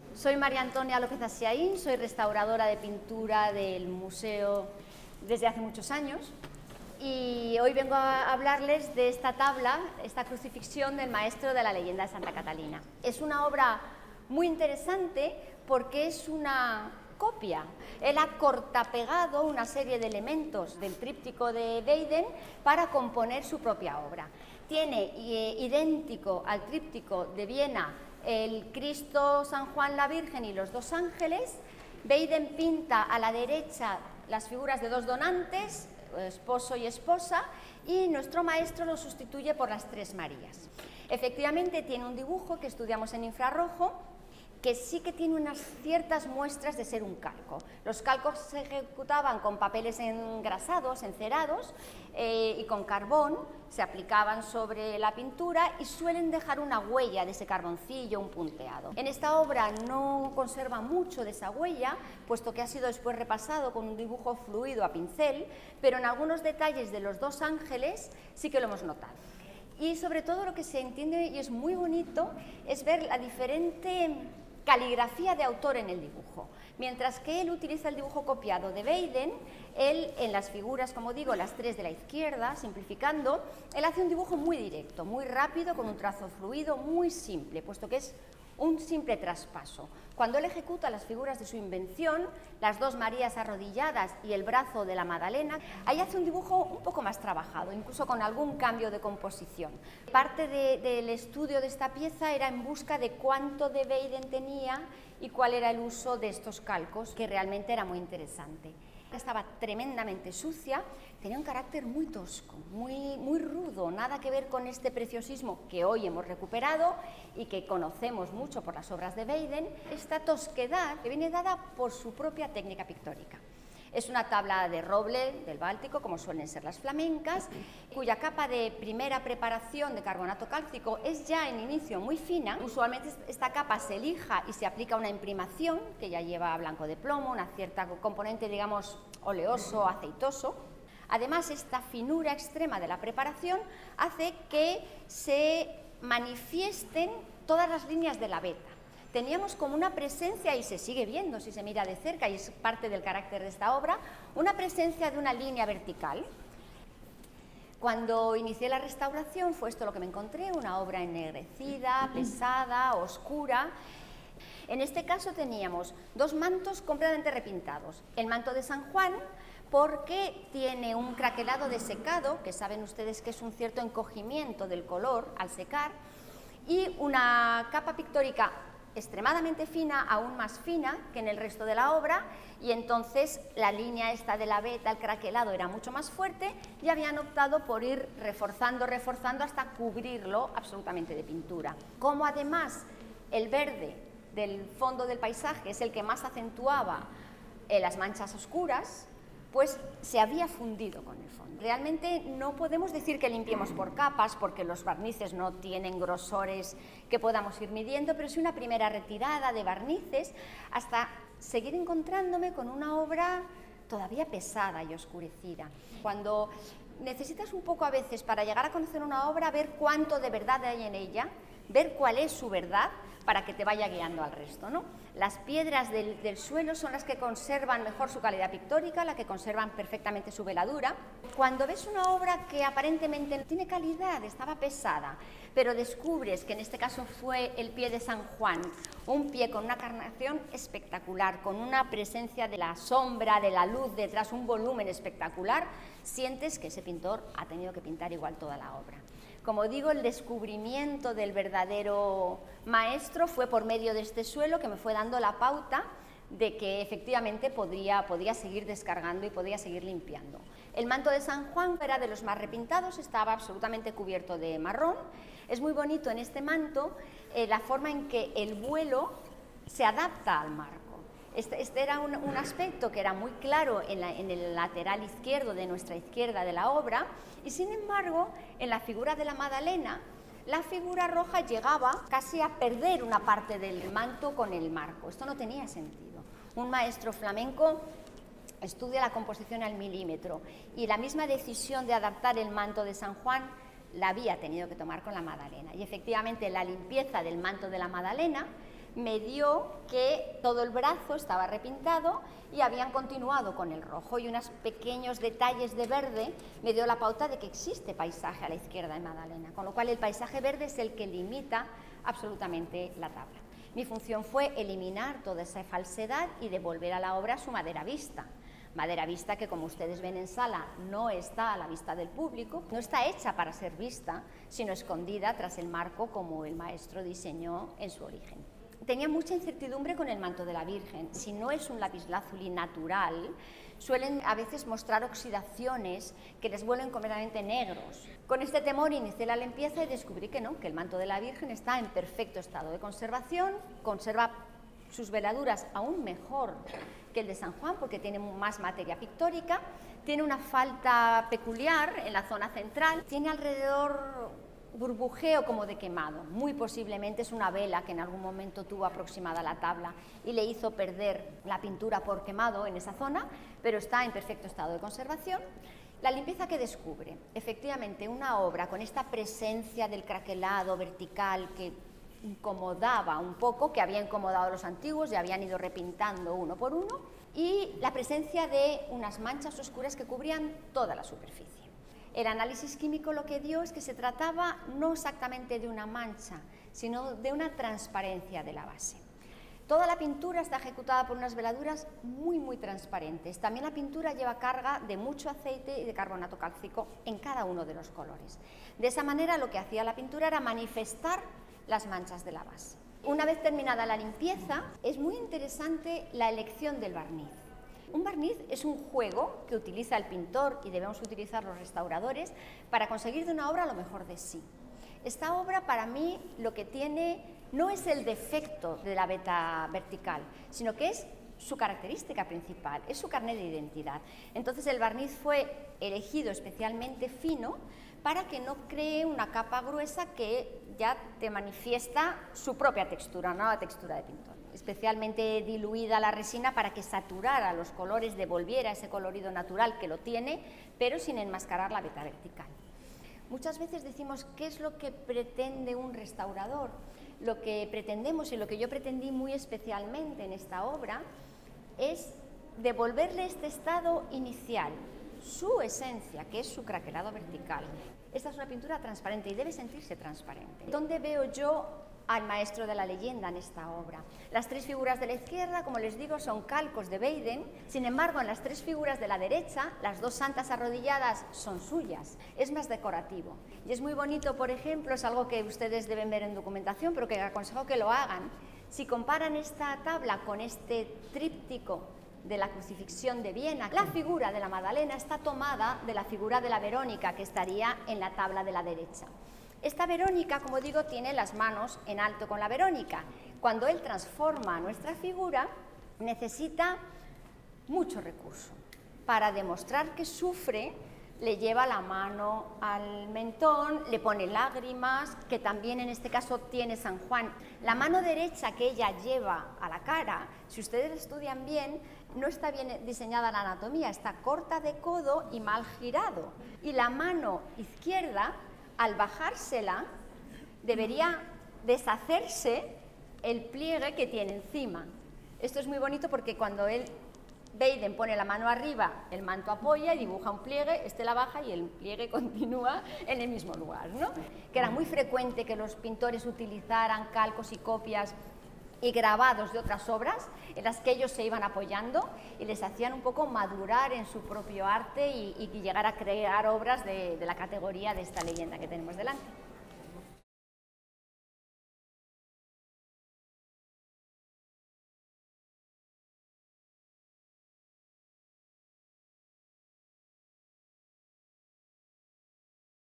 Soy María Antonia López Asiaín, soy restauradora de pintura del museo desde hace muchos años y hoy vengo a hablarles de esta tabla, esta crucifixión del maestro de la leyenda de Santa Catalina. Es una obra muy interesante porque es una copia. Él ha cortapegado una serie de elementos del tríptico de Weiden para componer su propia obra. Tiene idéntico al tríptico de Viena el Cristo, San Juan, la Virgen y los dos ángeles. Weiden pinta a la derecha las figuras de dos donantes, esposo y esposa, y nuestro maestro lo sustituye por las tres Marías. Efectivamente tiene un dibujo que estudiamos en infrarrojo, que sí que tiene unas ciertas muestras de ser un calco. Los calcos se ejecutaban con papeles engrasados, encerados, y con carbón, se aplicaban sobre la pintura y suelen dejar una huella de ese carboncillo, un punteado. En esta obra no conserva mucho de esa huella, puesto que ha sido después repasado con un dibujo fluido a pincel, pero en algunos detalles de los dos ángeles sí que lo hemos notado. Y sobre todo lo que se entiende, y es muy bonito, es ver la diferente caligrafía de autor en el dibujo. Mientras que él utiliza el dibujo copiado de Weiden, él en las figuras, como digo, las tres de la izquierda, simplificando, él hace un dibujo muy directo, muy rápido, con un trazo fluido, muy simple, puesto que es un simple traspaso. Cuando él ejecuta las figuras de su invención, las dos Marías arrodilladas y el brazo de la Magdalena, ahí hace un dibujo un poco más trabajado, incluso con algún cambio de composición. Parte del estudio de esta pieza era en busca de cuánto de Weiden tenía y cuál era el uso de estos calcos, que realmente era muy interesante. Estaba tremendamente sucia, tenía un carácter muy tosco, muy rudo, nada que ver con este preciosismo que hoy hemos recuperado y que conocemos mucho por las obras de Weiden. Esta tosquedad que viene dada por su propia técnica pictórica. Es una tabla de roble del Báltico, como suelen ser las flamencas, cuya capa de primera preparación de carbonato cálcico es ya en inicio muy fina. Usualmente esta capa se lija y se aplica una imprimación que ya lleva blanco de plomo, una cierta componente, digamos, oleoso, aceitoso. Además, esta finura extrema de la preparación hace que se manifiesten todas las líneas de la veta. Teníamos como una presencia, y se sigue viendo si se mira de cerca, y es parte del carácter de esta obra, una presencia de una línea vertical. Cuando inicié la restauración fue esto lo que me encontré, una obra ennegrecida, pesada, oscura. En este caso teníamos dos mantos completamente repintados. El manto de San Juan, porque tiene un craquelado de secado, que saben ustedes que es un cierto encogimiento del color al secar, y una capa pictórica extremadamente fina, aún más fina que en el resto de la obra, y entonces la línea esta de la veta, el craquelado, era mucho más fuerte y habían optado por ir reforzando hasta cubrirlo absolutamente de pintura. Como además el verde del fondo del paisaje es el que más acentuaba las manchas oscuras, pues se había fundido con el fondo. Realmente no podemos decir que limpiemos por capas, porque los barnices no tienen grosores que podamos ir midiendo, pero sí una primera retirada de barnices hasta seguir encontrándome con una obra todavía pesada y oscurecida. Cuando necesitas un poco a veces para llegar a conocer una obra, ver cuánto de verdad hay en ella, ver cuál es su verdad, para que te vaya guiando al resto, ¿no? Las piedras del suelo son las que conservan mejor su calidad pictórica, las que conservan perfectamente su veladura. Cuando ves una obra que aparentemente no tiene calidad, estaba pesada, pero descubres que en este caso fue el pie de San Juan, un pie con una carnación espectacular, con una presencia de la sombra, de la luz detrás, un volumen espectacular, sientes que ese pintor ha tenido que pintar igual toda la obra. Como digo, el descubrimiento del verdadero maestro fue por medio de este suelo, que me fue dando la pauta de que efectivamente podía seguir descargando y podía seguir limpiando. El manto de San Juan era de los más repintados, estaba absolutamente cubierto de marrón. Es muy bonito en este manto la forma en que el vuelo se adapta al marco. Este era un aspecto que era muy claro en el lateral izquierdo de nuestra izquierda de la obra, y sin embargo en la figura de la Magdalena la figura roja llegaba casi a perder una parte del manto con el marco. Esto no tenía sentido. Un maestro flamenco estudia la composición al milímetro, y la misma decisión de adaptar el manto de San Juan la había tenido que tomar con la Magdalena, y efectivamente la limpieza del manto de la Magdalena me dio que todo el brazo estaba repintado y habían continuado con el rojo, y unos pequeños detalles de verde me dio la pauta de que existe paisaje a la izquierda de Madalena, con lo cual el paisaje verde es el que limita absolutamente la tabla. Mi función fue eliminar toda esa falsedad y devolver a la obra su madera vista. Madera vista que, como ustedes ven en sala, no está a la vista del público, no está hecha para ser vista, sino escondida tras el marco como el maestro diseñó en su origen. Tenía mucha incertidumbre con el manto de la Virgen. Si no es un lapislázuli natural, suelen a veces mostrar oxidaciones que les vuelven completamente negros. Con este temor inicié la limpieza y descubrí que no, que el manto de la Virgen está en perfecto estado de conservación, conserva sus veladuras aún mejor que el de San Juan porque tiene más materia pictórica, tiene una falta peculiar en la zona central, tiene alrededor burbujeo como de quemado, muy posiblemente es una vela que en algún momento tuvo aproximada la tabla y le hizo perder la pintura por quemado en esa zona, pero está en perfecto estado de conservación. La limpieza que descubre, efectivamente una obra con esta presencia del craquelado vertical que incomodaba un poco, que había incomodado a los antiguos y habían ido repintando uno por uno, y la presencia de unas manchas oscuras que cubrían toda la superficie. El análisis químico lo que dio es que se trataba no exactamente de una mancha, sino de una transparencia de la base. Toda la pintura está ejecutada por unas veladuras muy transparentes. También la pintura lleva carga de mucho aceite y de carbonato cálcico en cada uno de los colores. De esa manera lo que hacía la pintura era manifestar las manchas de la base. Una vez terminada la limpieza, es muy interesante la elección del barniz. Un barniz es un juego que utiliza el pintor y debemos utilizar los restauradores para conseguir de una obra lo mejor de sí. Esta obra para mí lo que tiene no es el defecto de la veta vertical, sino que es su característica principal, es su carné de identidad. Entonces el barniz fue elegido especialmente fino para que no cree una capa gruesa que ya te manifiesta su propia textura, no la textura de pintor. Especialmente diluida la resina para que saturara los colores, devolviera ese colorido natural que lo tiene, pero sin enmascarar la veta vertical. Muchas veces decimos, ¿qué es lo que pretende un restaurador? Lo que pretendemos y lo que yo pretendí muy especialmente en esta obra es devolverle este estado inicial, su esencia, que es su craquelado vertical. Esta es una pintura transparente y debe sentirse transparente. ¿Dónde veo yo al maestro de la leyenda en esta obra? Las tres figuras de la izquierda, como les digo, son calcos de Weiden. Sin embargo, en las tres figuras de la derecha, las dos santas arrodilladas son suyas. Es más decorativo. Y es muy bonito, por ejemplo, es algo que ustedes deben ver en documentación, pero que aconsejo que lo hagan. Si comparan esta tabla con este tríptico de la crucifixión de Viena, la figura de la Madalena está tomada de la figura de la Verónica, que estaría en la tabla de la derecha. Esta Verónica, como digo, tiene las manos en alto con la Verónica. Cuando él transforma nuestra figura, necesita mucho recurso. Para demostrar que sufre, le lleva la mano al mentón, le pone lágrimas, que también en este caso tiene San Juan. La mano derecha que ella lleva a la cara, si ustedes estudian bien, no está bien diseñada la anatomía, está corta de codo y mal girado. Y la mano izquierda, al bajársela, debería deshacerse el pliegue que tiene encima. Esto es muy bonito porque cuando Weiden pone la mano arriba, el manto apoya y dibuja un pliegue, este la baja y el pliegue continúa en el mismo lugar, ¿no? Que era muy frecuente que los pintores utilizaran calcos y copias y grabados de otras obras en las que ellos se iban apoyando y les hacían un poco madurar en su propio arte y llegar a crear obras de la categoría de esta leyenda que tenemos delante.